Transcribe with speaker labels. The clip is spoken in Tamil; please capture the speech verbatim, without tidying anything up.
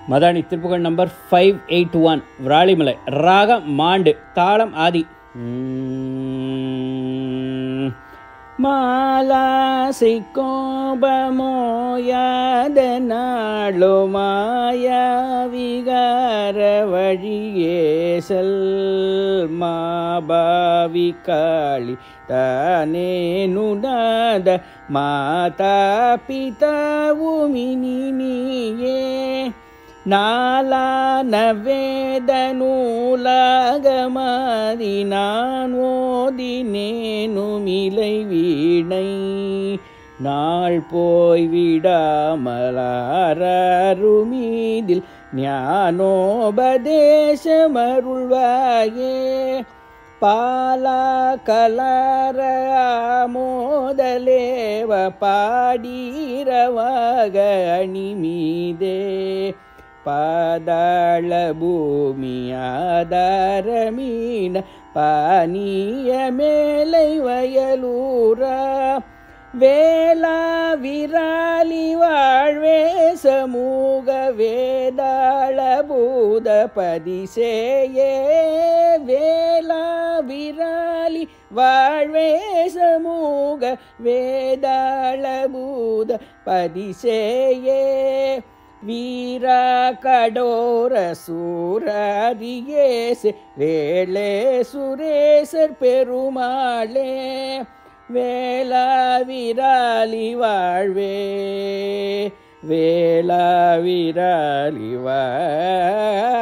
Speaker 1: Madani Thiruppugazh number five eight one Viralimalai ராகம் மாண்டு தாளம் ஆதி. மாலாசை கோபமோயாத நாளுமாய விகார வழியேசல் மாபாவி காளி தானே நுடாத மாதா பிதாவுமினியே நாலான வேத நூலாகமாதி நான் ஓதினேனுமிலை வீணை நாள் போய் விடாமலாரருமீதில் ஞானோபதேசமருள்வாயே பாலா கலர மோதலேவ பாடீரவாக அணிமீதே பாதாள பூமி ஆதாரமீன பானிய மேலை வயலூரா வேளா விராலி வாழ்வே சமூக வேதாள பூத பதிசேயே வேளா விராலி வாழ்வே சமூக வேதாள பூத பதிசேயே வீரா கடோர சூரரியேசே வேளே சுரேசர் பெருமாளே வேளா விராலி வாழ்வே வேளா விராலி வாழ்வே.